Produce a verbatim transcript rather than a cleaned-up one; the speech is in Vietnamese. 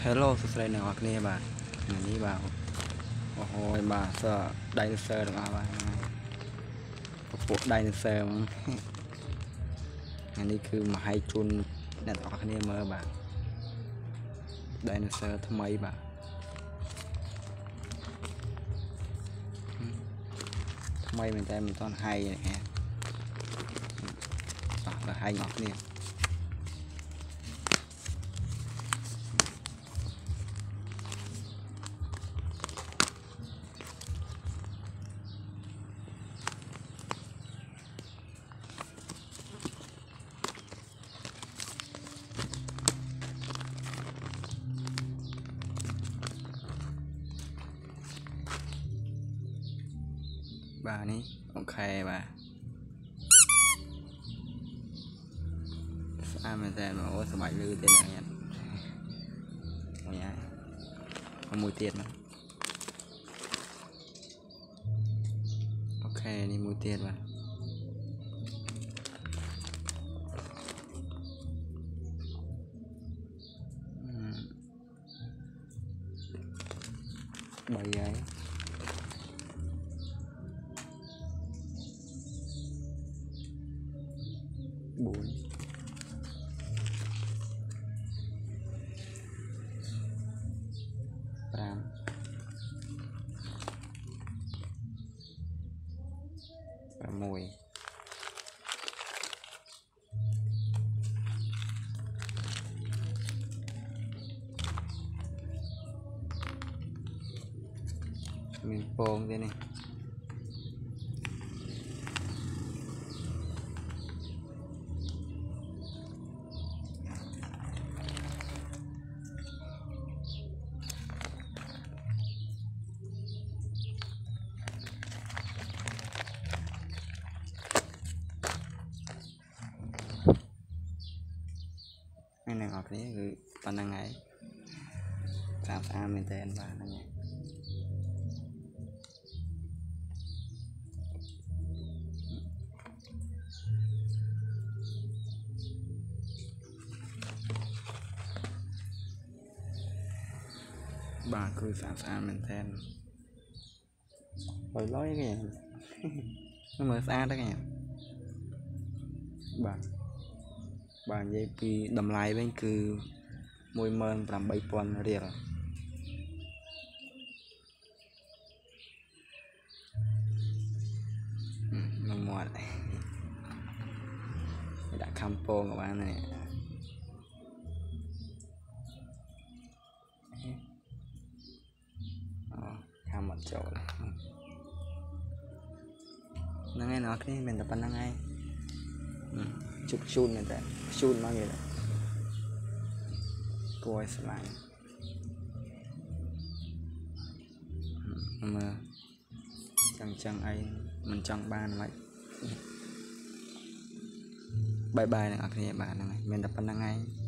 Hello សួស្តីអ្នកនរគ្នាបាទថ្ងៃនេះបាទអូហូយបាទសើ Dinosaur ទាំងអស់បាទពពួក Dinosaur ហ្មងថ្ងៃនេះគឺមកឲ្យជូនអ្នកនរគ្នាមើលបាទ Dinosaur ថ្មីបាទថ្មីមែនតែមិនទាន់ហើយនេះបាទដល់ហើយអ្នកនរគ្នាបាទនេះអូខេបាទស្អាតមែនតើអូសមាច់លឺទេអ្នកនេះមួយហើយមួយទៀតមកអូខេនេះមួយទៀតបាទបីហើយbốn tám và mùi mình bông thế này cái này ngọt đấy cứ còn đang ấy làm sao mình tên và nó nhẹ bà cứ sao sao mình tên rồi nói cái gì nó mới xa đó cái gì bà bà dây pi đầm lại bên cứ môi mơn làm bay pon riêng nó mọt đã campo của bạn này cam một chỗ này nó nghe nó cái mình tập năng ngay chụp chun này tại chun bao nhiêu đấy coi slide mà chẳng chẳng ai mình chẳng ban vậy bye bye này bạn này mình tập năng ngay